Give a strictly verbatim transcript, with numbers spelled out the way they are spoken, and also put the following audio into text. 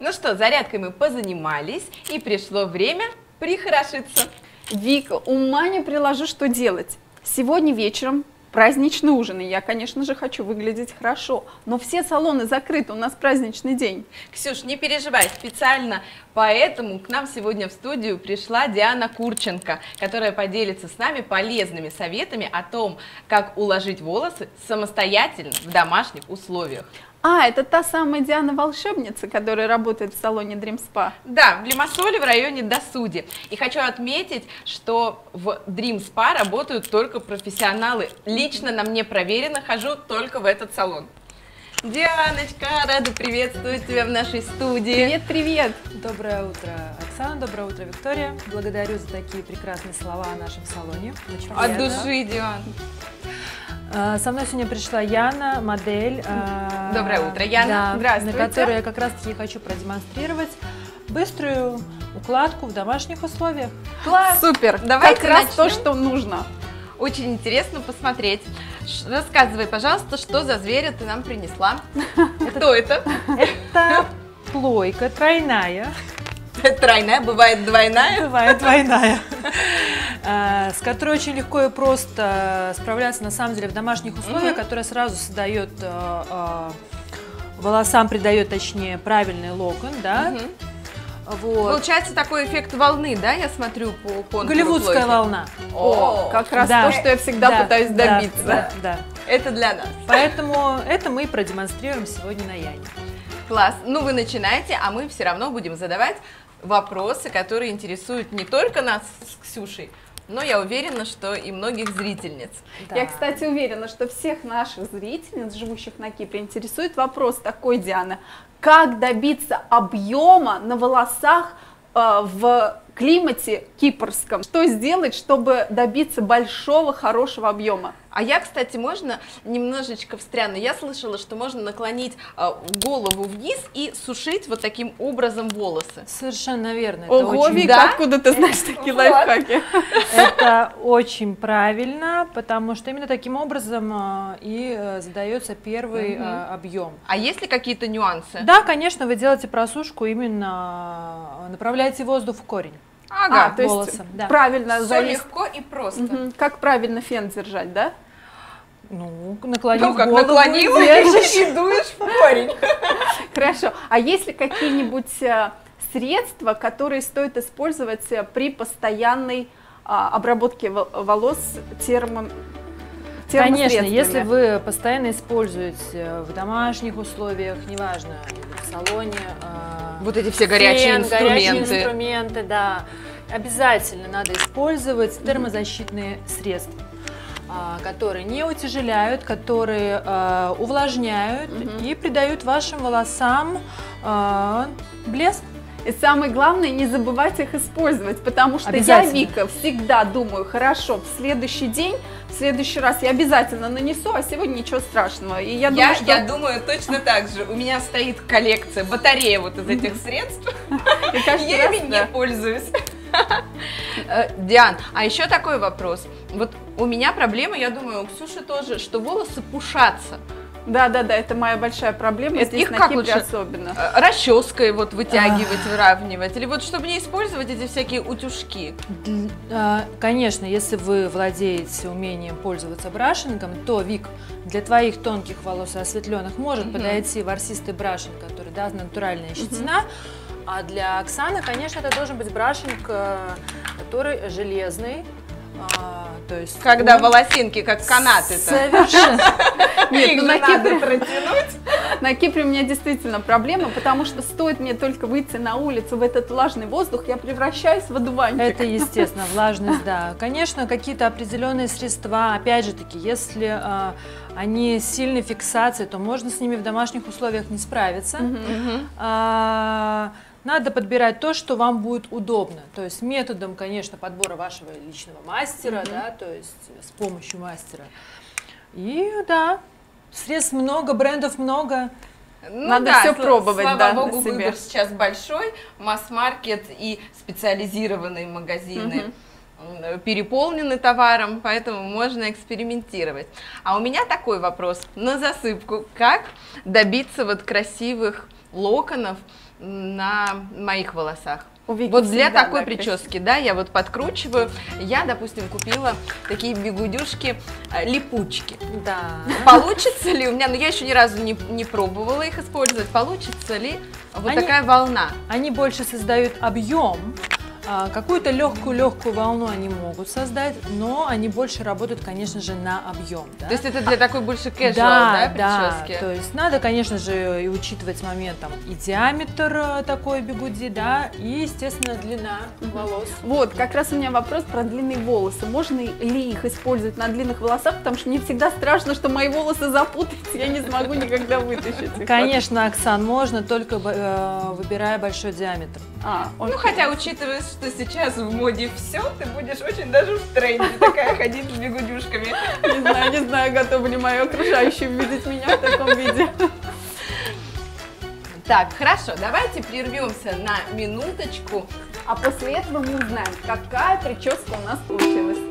Ну что, зарядкой мы позанимались, и пришло время прихорошиться. Вика, ума не приложу, что делать. Сегодня вечером праздничный ужин, и я, конечно же, хочу выглядеть хорошо, но все салоны закрыты, у нас праздничный день. Ксюш, не переживай, специально поэтому к нам сегодня в студию пришла Диана Курченко, которая поделится с нами полезными советами о том, как уложить волосы самостоятельно в домашних условиях. А, это та самая Диана-волшебница, которая работает в салоне Dream Spa. Да, в Лимассоле в районе Досуди. И хочу отметить, что в Dream Spa работают только профессионалы. Лично на мне проверено, хожу только в этот салон. Дианочка, рада приветствовать тебя в нашей студии. Привет, привет. Доброе утро, Оксана, доброе утро, Виктория. Благодарю за такие прекрасные слова о нашем салоне. Очень От приятно. души, Диан. Со мной сегодня пришла Яна, модель. Доброе утро, Яна. Да, Здравствуйте. на которой я как раз-таки хочу продемонстрировать быструю укладку в домашних условиях. Класс! Супер, Давайте как раз начнем. то, что нужно. Очень интересно посмотреть. Ш- Рассказывай, пожалуйста, что за зверя ты нам принесла? Кто это? Это плойка тройная. Тройная, бывает двойная. Бывает двойная. С которой очень легко и просто справляться на самом деле в домашних условиях, которая сразу создает волосам, придает, точнее, правильный локон, да. Вот. Получается такой эффект волны, да, я смотрю по контуру Голливудская плойки. волна. О, как раз Да. то, что я всегда Да, пытаюсь да, добиться. Да, да. Это для нас. Поэтому это мы и продемонстрируем сегодня на Яне. Класс. Ну, вы начинаете, а мы все равно будем задавать вопросы, которые интересуют не только нас с Ксюшей, но я уверена, что и многих зрительниц. Я, Да. кстати, уверена, что всех наших зрительниц, живущих на Кипре, интересует вопрос такой, Диана. Как добиться объема на волосах э, в климате кипрском? Что сделать, чтобы добиться большого, хорошего объема? А я, кстати, можно немножечко встряну? Я слышала, что можно наклонить э, голову вниз и сушить вот таким образом волосы. Совершенно верно. Это Ого, очень, Вика, да? откуда ты знаешь такие Вот. лайфхаки? это очень правильно, потому что именно таким образом а, и а, задается первый Мгм. а, объем. А есть ли какие-то нюансы? Да, конечно, вы делаете просушку, именно а, направляете воздух в корень. Ага, А, то есть волосом, да. правильно все зависит. легко и просто. Мгм. Как правильно фен держать, да? Ну, наклонив Ну, как голову, наклонила держишь. и дуешь в корень. Хорошо. А есть ли какие-нибудь э, средства, которые стоит использовать э, при постоянной а, обработке во- волос термо... Конечно, термосредствами? если вы постоянно используете в домашних условиях, неважно, в салоне, а, Вот эти все горячие фен, горячие инструменты. инструменты, да, обязательно надо использовать термозащитные средства, а, которые не утяжеляют, которые а, увлажняют и придают вашим волосам а, блеск. И самое главное, не забывать их использовать, потому что я, Обязательно. Вика, всегда думаю, хорошо, в следующий день, в следующий раз я обязательно нанесу, а сегодня ничего страшного. И я, Я, думаю, что... я думаю точно так же. У меня стоит коллекция, батарея вот из этих средств. и каждый Я раз, ими да. не пользуюсь. Э, Диан, а еще такой вопрос. Вот у меня проблема, я думаю, у Ксюши тоже, что волосы пушатся. Да, да, да, это моя большая проблема, Это здесь их на как Кипре лучше? особенно. Э, Расческой вот вытягивать, выравнивать. Или вот чтобы не использовать эти всякие утюжки. Д- а, Конечно, если вы владеете умением пользоваться брашингом, то, Вик, для твоих тонких волос и осветленных может Мгм. подойти ворсистый брашинг, который даст натуральная щетина. А для Оксаны, конечно, это должен быть брашинг, э, который железный. а, то есть Когда он волосинки как канаты-то. Совершенно. Нет, Их ну, же на надо Кипре- протянуть. На Кипре у меня действительно проблема, потому что стоит мне только выйти на улицу в этот влажный воздух, я превращаюсь в одуванчик. Это естественно, влажность, да. Конечно, какие-то определенные средства, опять же таки, если а, они сильной фиксации, то можно с ними в домашних условиях не справиться. Мгм. А, Надо подбирать то, что вам будет удобно. То есть методом, конечно, подбора вашего личного мастера, да, то есть с помощью мастера. И да, средств много, брендов много. Ну Надо да, всё сл- пробовать, слава да, на богу, себе. выбор сейчас большой, масс-маркет и специализированные магазины. Мгм. переполнены товаром, поэтому можно экспериментировать. А у меня такой вопрос на засыпку. Как добиться вот красивых локонов на моих волосах? Вот для такой прически, да, я вот подкручиваю. Я, допустим, купила такие бигудюшки, липучки. Да. Получится ли у меня, ну я еще ни разу не, не пробовала их использовать, получится ли вот они, такая волна? Они больше создают объем. Какую-то легкую-легкую волну они могут создать, но они больше работают, конечно же, на объем. Да? То есть это для такой больше casual, да, да, прически? Да, то есть надо, конечно же, и учитывать момент там, и диаметр такой бигуди, да, и, естественно, длина волос. Вот, как раз у меня вопрос про длинные волосы. Можно ли их использовать на длинных волосах, потому что мне всегда страшно, что мои волосы запутаются, я не смогу никогда вытащить их. Конечно, Оксан, можно, только э, выбирая большой диаметр. А, ну, хотя, учитывая, что сейчас в моде все, ты будешь очень даже в тренде такая ходить с бигудюшками. Не знаю, не знаю, готовы ли мои окружающие видеть меня в таком виде. Так, хорошо, давайте прервемся на минуточку. А после этого мы узнаем, какая прическа у нас получилась.